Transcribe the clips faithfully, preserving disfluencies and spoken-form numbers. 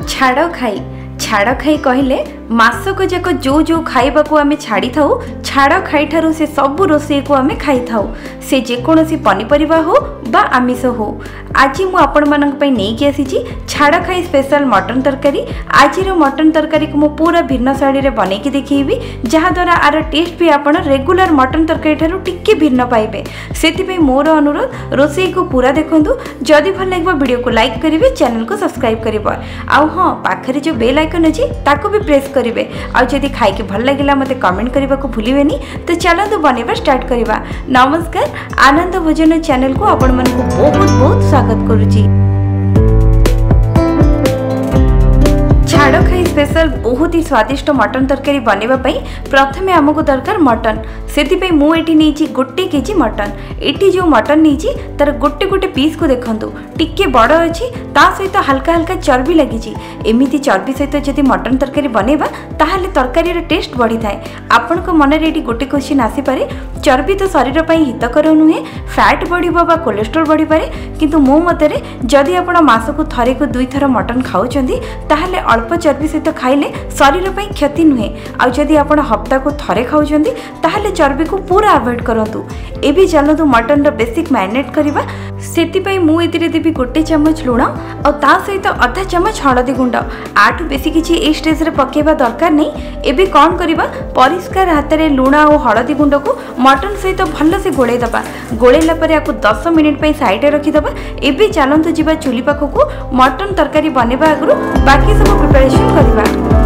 छाड़ खाई छाड़ खाई कहले मासक जाक जो जो खाइबा को आमे छाड़ी थाउ छाड़ खाई ठारू से सब रोषे को आमे खाई थाउ से जेकोसी पनीपरिबा हो बा आमिष हो। आज मु आपण मानक पई नै कि आसी छाड़ खाई स्पेशल मटन तरकारी। आज मटन तरकारी को मु पूरा भिन्न शैली रे बनै कि देखिबी जहा द्वारा आर टेस्ट भी आपण रेगुलर मटन तरकारी ठारू टिके भिन्न पाइबे। सेति पई मोर अनुरोध रोषे को पूरा देखंतु। जदि भल लागबो वीडियो को लाइक करिवे, चैनल को सब्सक्राइब करिवे। आउ हां पाखरे जो बेल आइकन अछि ताको भी प्रेस करिवे। आ जदि खाइ के भल लागिला मते कमेंट करबा को भूलिबेनी। तो चलंतु बनेबा स्टार्ट करिबा। नमस्कार, आनंद भोजन चैनल को आपण मन को बहुत बहुत स्वागत करूची। छाड़ खाई स्पेशल बहुत ही स्वादिष्ट मटन तरकारी बनवा प्रथमे आमको दरकार मटन। से मुझे गोटे केजी मटन। एटी जो मटन नहीं तार गोटे गोटे पीस को देखु टिके बड़ अच्छी ता सहित हल्का हल्का चर्बी लगी। एमती चर्बी सहित जब मटन तरकारी बनवा ताहले तरकारी टेस्ट बढ़ी थाए। आपण को मन में गोटे क्वेश्चन आसीपे, चर्बी तो शरीर पर हितकर नुहे, फैट बढ़िबो बा कोलेस्ट्रोल बढ़ी पारे, किंतु मो मतरे जदि आपण मासक थरे को दुई थर मटन खाउचंदी ताहले अल्प चर्बी सहित खाइले शरीर पर क्षति नुहे। आ जदि आपण हप्ता को थरे खाउचंदी ताहले चर्बी को पूरा अवॉइड करंतु। एबी चलंतु मटन रो बेसिक मैरिनेट करबा। सेति पई मु एतिरे देबी गोटे चम्मच लूण और ता सहित अधा चम्मच हळदी गुंड। आठु बेसी किछि ए स्टेज रे पकेबा दरकार नै। एबी कोन करबा, परिष्कार हाथ रे लूण और हळदी गुंड को मटन सहित भल से गोळे दबा। गोळेला परे आकु दस मिनिट पई साइड रे रखि दबा। एबी चलंतु जिबा चुली पाखकु मटन तरकारी बनेबा आगरु बाकी सब प्रिपरेशन करबा।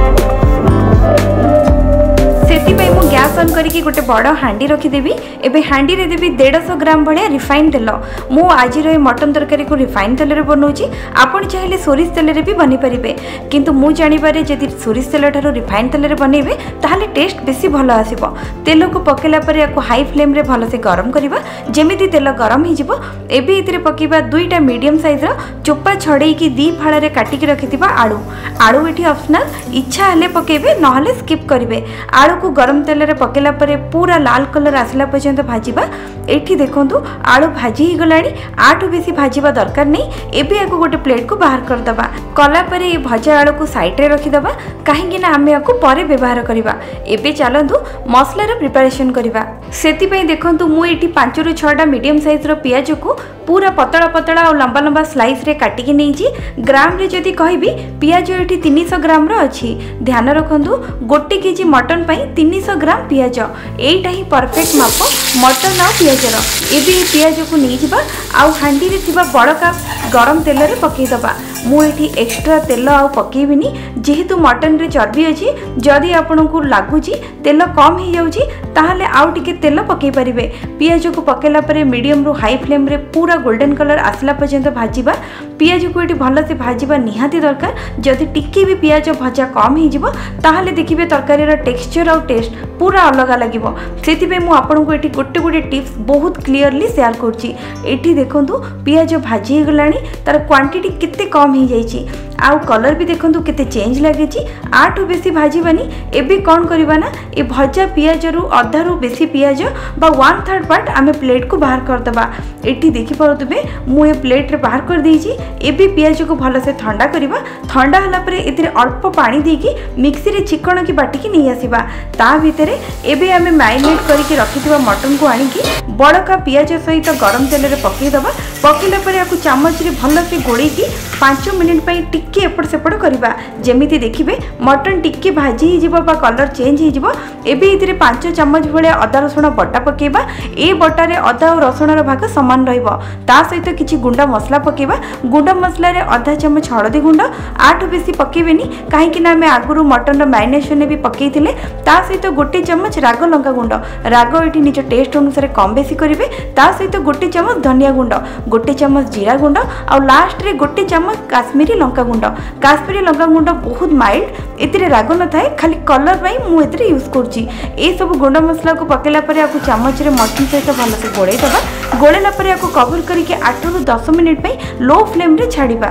सेतिपई मु गैस ऑन करके गोटे बड़ हांडी रखीदेवी। एबे हांडी रे देवी डेढ़ सौ ग्राम भाया रिफाइन तेल। मु आज मटन तरकारी को रिफाइन तेल रे बनौची। आपण चाहिले सोरिष तेल रे भी बनी परिबे, किंतु मु जानिबारे जदि सोरिष तेल ठारो रिफाइन तेल रे बनेबे ताहले टेस्ट बेसी भलो आसीबो। तेल को पकेला परे याको हाई फ्लेम रे भलो से गरम करिबा। जेमिति तेल गरम ही जिवो एबे इतरे पकीबा दुईटा मीडियम साइज रो चोपा छडेई की दी फाळा रे काटी के रखिथिबा आलू। आलू एठी ऑप्शनल, इच्छा हले पकेबे नहले स्किप करिवे। आलू को गरम तेल रे पकेला परे पूरा लाल कलर आसला पर्यंत भाजीबा। एठी देखंतु आलू भाजी ही गलाणी। आठु बेसी भाजीबा दरकार नै। एबे याको गोटे प्लेट को बाहर कर दबा। कला परे ए भजा आलू को साइड रे रखि दबा, काहेकि ना आमे याको परे व्यवहार करिबा। एबे चलंतु मसला रे प्रिपरेशन करिबा। सेति पई देखंतु मु एठी पाँच रु छह टा मीडियम साइज रो पियाज को पूरा पतला पतला और लंबा लंबा स्लाइस रे काटी के नैची। ग्राम रे जदि कहबी पियाज एठी तीन सौ ग्राम रो अछि। ध्यान रखंतु गोटे केजी मटन पई तीन सौ ग्राम पियाज, एटा ही परफेक्ट माप मटन आ पियाज रो। एबे पियाज को नै जिबा आ हांडी रे थिबा बड़ कप गरम तेल रे पकेई दबा। मु एठी एक्स्ट्रा तेल आ पकेइबिनी, जेहेतु मटन रे चर्बी अछि। जदि आपन को लागुची तेल कम ही जाउची ताहले आउ टिके तेल पकेई परिबे। पियाज को पकेला परे मीडियम रु हाई फ्लेम रे पूरा गोल्डन कलर आसला पर्यंत भाजीबा। पियाज को एठी भल से भाजीबा निहाती दरकार। जदि टिके भी पियाज भजा कम ही जिवो ताहले देखिबे तरकारी रो टेक्सचर और टेस्ट पूरा अलग लागिवो। सेति पे मु आपन को एठी गोटे गोटे टिप्स बहुत क्लियरली शेयर करछि। एठी देखंतु पियाज भाजी गलाणी, तार क्वांटिटी कितने कम ही जाइछि। आउ कलर भी देखंतु केते चेंज लागिछि। आठु बेसी भाजीबानी। एबे कोन करबा ना, ए भजा पियाज रु अधा रु बेसी पियाज बा वन थर्ड पार्ट आमे प्लेट को बाहर कर दबा। एठी देखि पारुतबे मु ए प्लेट रे बाहर कर देइछि। एबे पियाज को भलो से ठंडा करिबा। ठंडा हला परे एथिरे अल्प पानी देकी मिक्सी रे चिकण की बाटी की नै आसीबा। ता भितरे एबे आमे मैरिनेट करके रखिथिबा मटन को आनी की बड़का पियाज सहित गरम तेल रे पकेई दबा। पकेला परे आकु चामच रे भलो से गोळेई की पाँच मिनिट पई टिके एपट सेपट करबा। जेमिति देखिबे मटन टिके भाजी ही जिवो बा कलर चेंज ही जिवो। एबे इतरे पाँच चम्मच भले अदा रसुण बटा पकेबा। ए बटा रे अदा और रसुण रो भाग समान रहइबो। ता सहित किछि गुंडा मसला पकेबा। गुंडा मसला रे आधा चम्मच हळदी गुंड। आठ बेसी पकेबेनी, काहेकि ना मैं आगुरु मटन रो मैरिनेशन भी पकेइथिले। ता सहित गोटे चम्मच राग लंका गुंड। राग एठी निज टेस्ट अनुसार कम बेसी करिवे। ता सहित गोटे चम्मच धनिया गुंड, गोटे चम्मच जीरा गुंड और लास्ट रे गोटे चम्मच काश्मीरी लंका गुंड। काश्मीरी लंका गुंड बहुत माइल्ड, एतिरे राग न थाए, खाली कलर पई मु एतिरे यूज करछि। ए सब गुंड मसला को पकेला परे आकु चामच रे मटन सहित भलो से गोळेई दबा। गोळेला परे आकु कवर करके आठ रु दस मिनिट पई लो फ्लेम रे छाड़ीबा।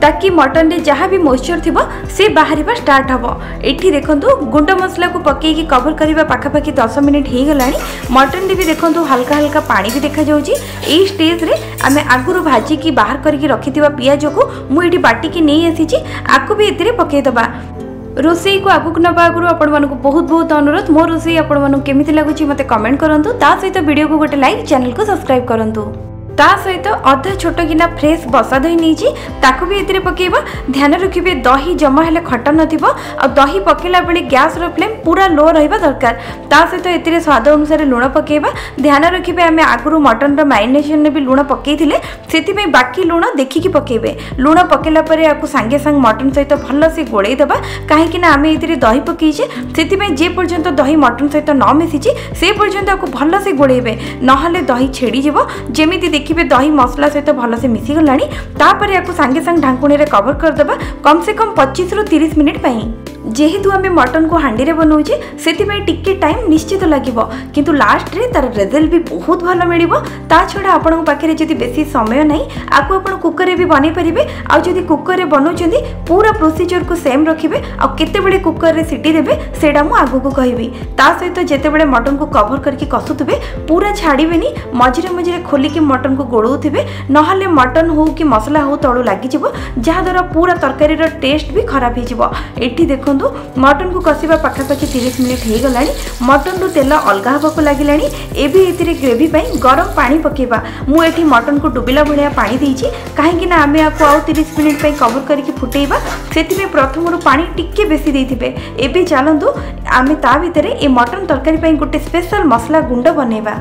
ताकि मटन रे जहाँ भी मॉइस्चर थिबो से बाहर स्टार्ट हबो। एठी देखंतु गुंड मसला को पकेकी कवर करिबा पाखापाखि दस मिनिट हो गलानी। मटन रे भी देखंतु हल्का हल्का पानी भी देखा जाउची। एई स्टेज रे आमे आगुरु भाजी की बाहर करके रखिथिबा पियाज को मु एठी बाटी की नहीं आसीची आकु भी एतिरे पकेई दबा। रोसई को आगुक नबा आगुरु आपण मानकु बहुत बहुत अनुरोध मो रोसई आपण मानकु केमिति लागुची मते कमेंट करंतु। ता सहित वीडियो को गोटे लाइक चैनल को सब्सक्राइब करंतु। ता सहित अधा छोट गिना फ्रेश बसा दही नहीं ताकू भी एतिरे पकेबा। ध्यान रखिबे दही जमा हेले खटा नथिबो आ दही पकेला बेले गैस रो फ्लेम पूरा लो रहिबा दरकार। ता सहित एतिरे स्वाद अनुसार लूण पकेबा। ध्यान रखिबे आमे आगुरु मटन रो मैरिनेशन रे भी लूण पकेइथिले सेति पे बाकी लूण देखिकी पकेबे। लूण पकेला परे आकु संगे संग मटन सहित भलो से गोळेई दबा काहे कि ना आमे एतिरे दही पकेइछे सेति पे जे पर्यंत दही मटन सहित न मिसिछि से पर्यंत आकु भलो से गोळेइबे नहले दही छेड़ी जिवो। जेमिति देखिए दही मसला सहित भल से मिसी गलानी। तापर याकु संगे संग ढांकुणी रे कवर कर देबा कम से कम पच्चीस रु तीस मिनिट पई। जेहेतु आमे मटन को हांडी रे बनौछे सेति पे टिके टाइम निश्चित लागिवो किंतु लास्ट रे तार रिजल्ट भी बहुत भलो मिलिवो। ता छडा आपन पाखे जदि बेसी समय नहीं आकु आपन कुकर रे भी बनै परिबे। आ जदि कुकर रे बनौछन्ती पूरा प्रोसीजर को सेम रखिबे आ केते बेले कुकर रे सिटी देबे सेडा मु आगु को कहबी। ता सहित जेते बेले मटन को कवर करके कसुतबे पूरा छाड़ीबेनी मझिरे मझिरे खोली के मटन को गोळौथिबे नहले मटन हो कि मसला हो तळु लागि जिवो जहा द्वारा पूरा तरकारी रो टेस्ट भी खराब हो जिवो। एठी देखंतु मटन को कसिबा पाखापाखि तीस मिनिट हो गलानी। मटन रो तेल अलगा हबा को लागिलानी। एबे एतिरे ग्रेवी पई गरम पानी पकेबा। मु एठी मटन को डुबिला भलिया पानी देइछि काहे कि ना आमे आको आउ तीस मिनिट पई कवर करके फुटेइबा सेति पे प्रथम रो पानी टिके बेसी देइथिबे। एबे चलंतु आमे ता भितरे ए मटन तरकारी पई गोटे स्पेशल मसला गुंड बनेबा।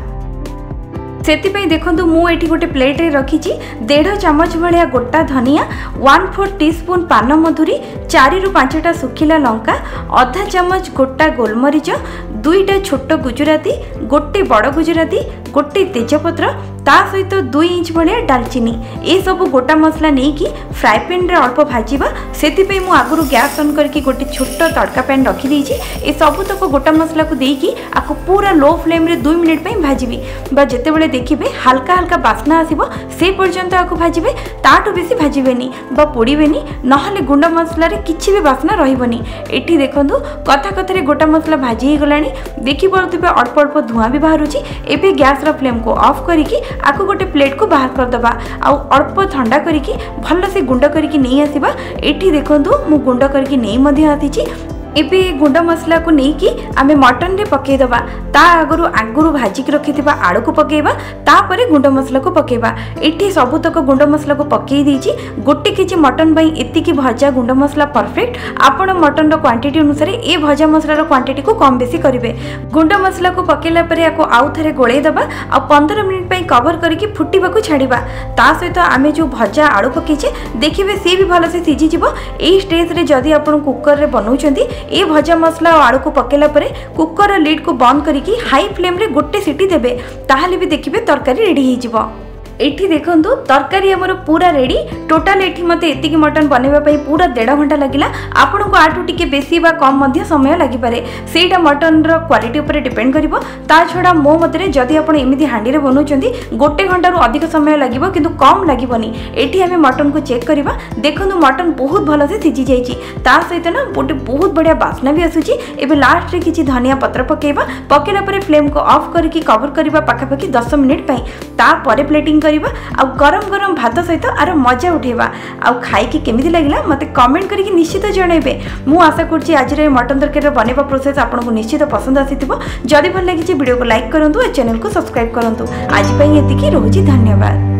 सेतिपई देखंतु मु एठी गोटे प्लेट रे रखिछि डेढ़ चमच भलिया गोटा धनिया वन फोर टीस्पून पान मधुरी चारि रु पांचटा सुखिला लंका आधा चमच गोटा गोलमरीच दुईटा छोट गुजराती गोटे बड़ गुजराती गोटे तेजपत्र ता सहित दुई इंच भलिया डालचीनी ए सब गोटा मसला नहीं कि फ्राए पैन रे अल्प भाजीबा। सेतिपई मु आगुरु गैस ऑन करके गोटे छोट तड़का पैन रखी देइछि। ए सब तक गोटा मसला को देकी आको पूरा लो फ्लेम रे दो मिनिट पई भाजीबी बा जेते बेले देखिबे हल्का हल्का बास्ना आसीबो से पर्यंत आको भाजीबे। ताटू बेसी भाजीबेनी बा पोड़ीबेनी नहले गुंड मसला रे किछि भी बास्ना रहिबनी। एठी देखंतु कथा कथा रे गोटा मसला भाजी हे गलानी। देखि पड़ुथिबे अल्प अल्प धुआं भी बाहरुची। एबे गैस रा फ्लेम को ऑफ करिकी आको गोटे प्लेट को बाहर कर दबा आ अल्प ठंडा करिकी भल से गुंड करिकी नहीं आसीबा। एठी देखंतु मु गुंड करिकी नहीं मध्य आतीची। एबे गुंड मसला को नहीं कि आमे मटन रे पके दबा। ता आगुरु आगुरु भाजी के रखिथिबा आलू को पकेबा तापरे गुंड मसला को पकेबा। एठी सब तक गुंड मसला को पकेई देछि। गोटे केजी मटन बई एति की भजा गुंड मसला परफेक्ट। आपण मटन रो क्वांटिटी अनुसार ए भजा मसला रो क्वांटिटी को कम बेसी करिवे। गुंड मसला को पकेला परे आको आउ थरे गोळेई दबा आ पंद्रह मिनिट पई कवर करके फुटीबा को छाड़ीबा। ता सहित आमे जो भजा आलू पकेचे देखिबे से भी भलो से सिझी जिवो। एई स्टेज रे जदी आपण कुकर रे बनौचंती ए भजा मसला और आलू को पकेला परे कुकर लिड को बंद करिकी हाई फ्लेम रे गोटे सीटी देबे ताहाले भी देखिबे तरकारी रेडी हो जिवो। एठी देखंतु तरकारी हमर पूरा रेडी। टोटल एठी मते एतिकी मटन बनेबा पई पूरा डेढ़ घंटा लागिला। आपन को आठु टिके बेसी बा कम मध्य समय लागि पारे सेटा मटन रो क्वालिटी ऊपर डिपेंड करिवो। ता छडा मो मतरे जदी आपन एमिति हांडी रे बनौचंती गोटे घंटा रो अधिक समय लागिवो किंतु कम लागिवनी। एठी हमें मटन को चेक करिबा। देखंतु मटन बहुत भलो से सिझी जाईची। ता सहित ना गोटे बहुत बढ़िया बास्ना भी आसुची। एबे लास्ट रे किछि धनिया पत्र पकेबा पकेला परे फ्लेम को ऑफ करके कवर करिबा पाखापाखि दस मिनिट पई। ता परे प्लेटिंग करिबा आ गरम गरम भात सहित आर मजा उठेबा। आ खाई के केमिति लागिला मते कमेंट करके निश्चित जणाइबे। मु आशा करछि आज रे मटन तरकारी बनेबा प्रोसेस आपनको निश्चित पसंद आसीथिबो। जदि भल लागिछि वीडियो को लाइक करंतु और चैनल को सब्सक्राइब करंतु। आज पई एतिकी रहूछि। धन्यवाद।